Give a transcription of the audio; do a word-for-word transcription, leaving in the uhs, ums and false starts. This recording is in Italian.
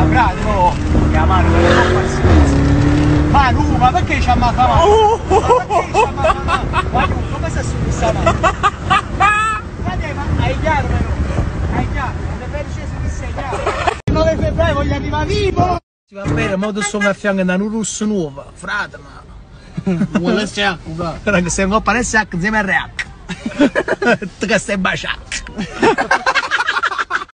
Ma frate, no, la mano per non farsi cazzo. Ma nu, ma perché ci ha ammazzato la mano? Ma perché ci ha ammazzato la mano? Ma nu, come sta su questa mano? Frate, ma hai chiaro però? Hai chiaro? Non è sceso di sei chiaro? Il nove febbraio voglio arrivare vivo! Va bene, ma tu sono a fianco da un russo nuovo, frate, ma... Vuole sacco, frate. Se non parla sacco, insieme a reac. Tu che stai baciato.